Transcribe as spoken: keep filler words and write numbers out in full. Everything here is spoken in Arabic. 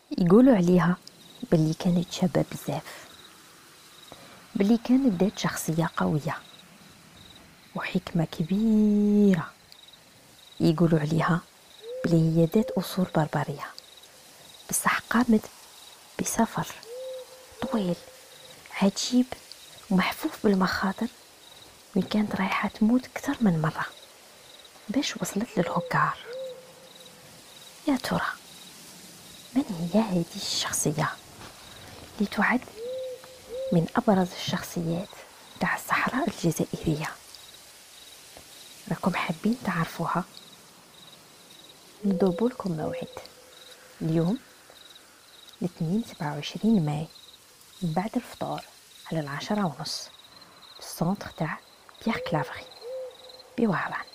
يقولوا عليها باللي كانت شابة بزاف، باللي كانت ذات شخصية قوية وحكمة كبيرة. يقولوا عليها بلي هي ذات أصول بربرية، بصح قامت بسفر طويل عجيب ومحفوف بالمخاطر، وين كانت رايحة تموت أكثر من مرة باش وصلت للهكار. يا ترى من هي هذه الشخصية اللي تعد من أبرز الشخصيات تاع الصحراء الجزائرية؟ راكم حابين تعرفوها؟ نضرب لكم موعد اليوم الاثنين سبعة وعشرين ماي من بعد الفطور على العشرة ونص في السونتر تاع بيير كلافري بوهران.